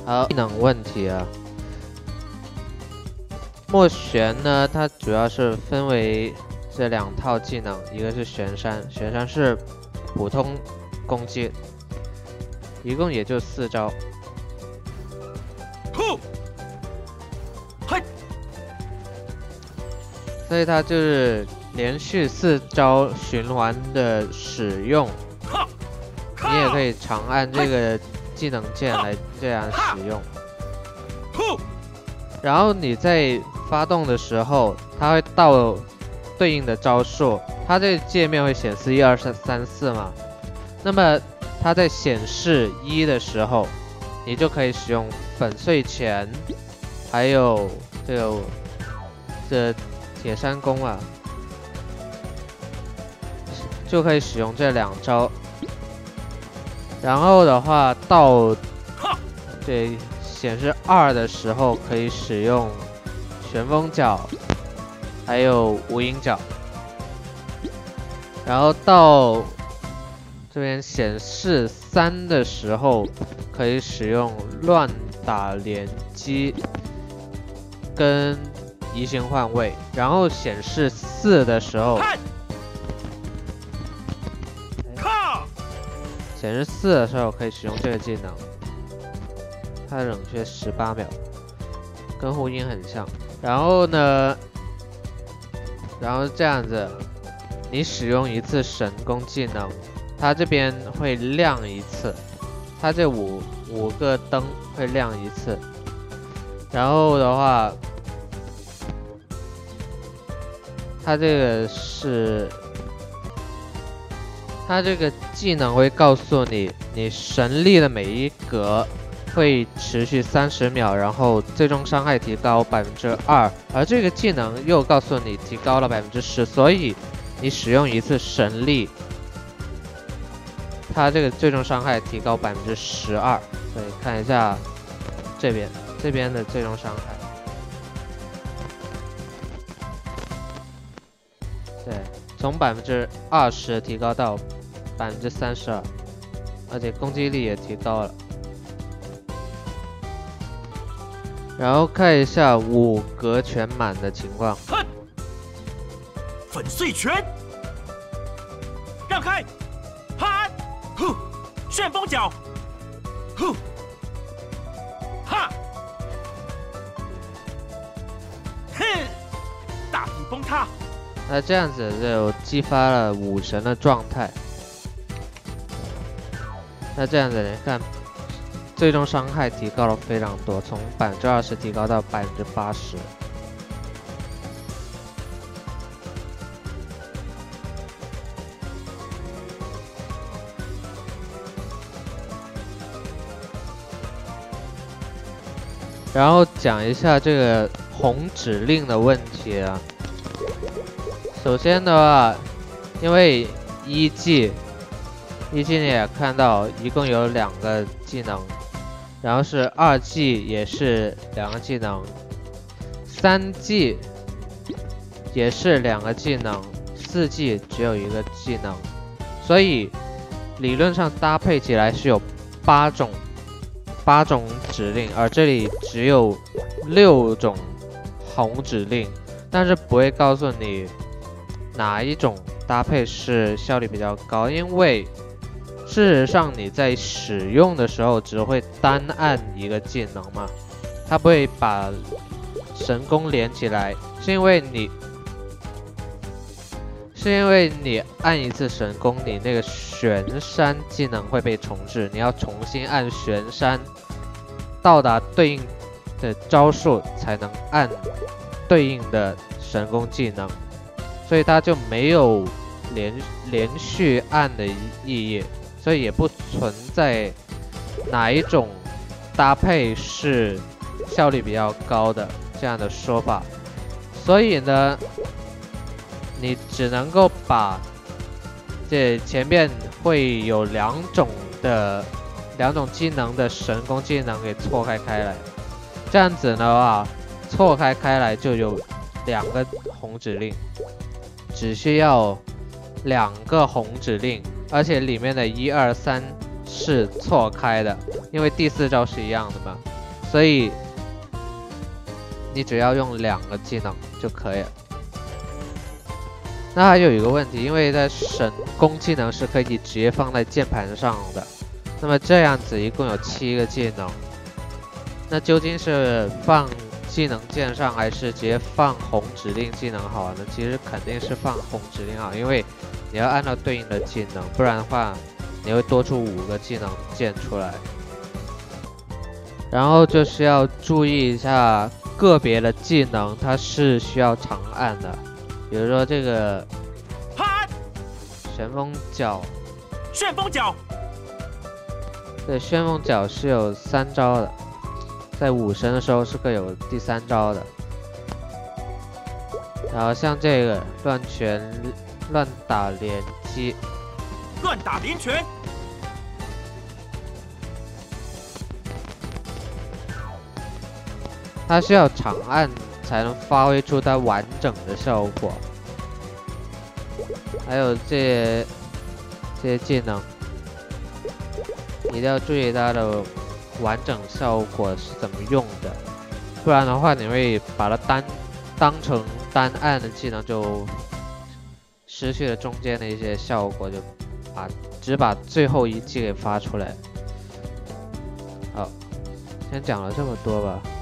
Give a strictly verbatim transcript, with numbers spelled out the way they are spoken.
好，技能问题啊。墨玄呢，它主要是分为这两套技能，一个是玄山，玄山是普通攻击，一共也就四招。所以它就是连续四招循环的使用，你也可以长按这个技能键来这样使用。然后你在发动的时候，它会到对应的招数，它这个界面会显示一二三三四嘛。那么它在显示一的时候，你就可以使用粉碎拳，还有这个这铁山弓啊，就可以使用这两招。然后的话，到这显示二的时候，可以使用旋风脚，还有无影脚。然后到这边显示三的时候，可以使用乱打连击跟移形换位。然后显示四的时候，显示四的时候可以使用这个技能，它冷却十八秒，跟呼应很像。然后呢，然后这样子，你使用一次神功技能，它这边会亮一次，它这五五个灯会亮一次。然后的话，它这个是。它这个技能会告诉你，你神力的每一格会持续三十秒，然后最终伤害提高百分之二，而这个技能又告诉你提高了百分之十，所以你使用一次神力，它这个最终伤害提高百分之十二。所以看一下这边这边的最终伤害，对，从百分之二十提高到百分之三十二，而且攻击力也提高了。然后看一下五格全满的情况。 粉碎拳，让开，哈，呼，旋风脚，呼，哈，哼，大地崩塌。 那这样子就激发了武神的状态。那这样子你看，最终伤害提高了非常多，从百分之二十提高到百分之八十。然后讲一下这个红指令的问题啊。首先的话，因为一技。一技你也看到，一共有两个技能，然后是二技也是两个技能，三技也是两个技能，四技只有一个技能，所以理论上搭配起来是有八种八种指令，而这里只有六种红指令，但是不会告诉你哪一种搭配是效率比较高，因为事实上，你在使用的时候只会单按一个技能嘛，它不会把神功连起来，是因为你是因为你按一次神功，你那个玄山技能会被重置，你要重新按玄山，到达对应的招数才能按对应的神功技能，所以它就没有连连续按的意义。所以也不存在哪一种搭配是效率比较高的这样的说法，所以呢，你只能够把这前面会有两种的两种技能的神功技能给错开开来，这样子的话，错开开来就有两个红指令，只需要两个红指令。而且里面的一二三是错开的，因为第四招是一样的嘛。 所以你只要用两个技能就可以了。那还有一个问题，因为在神功技能是可以直接放在键盘上的，那么这样子一共有七个技能，那究竟是放技能键上还是直接放红指令技能好呢？其实肯定是放红指令好，因为你要按照对应的技能，不然的话你会多出五个技能键出来。然后就是要注意一下个别的技能，它是需要长按的，比如说这个旋风脚， 旋风脚， 对，旋风脚是有三招的，在武神的时候是个有第三招的。然后像这个乱拳乱打连击， 乱打连拳， 它需要长按才能发挥出它完整的效果。还有这些这些技能，一定要注意它的完整效果是怎么用的，不然的话你会把它单当成单按的技能，就失去了中间的一些效果，就把只把最后一击给发出来。好，先讲了这么多吧。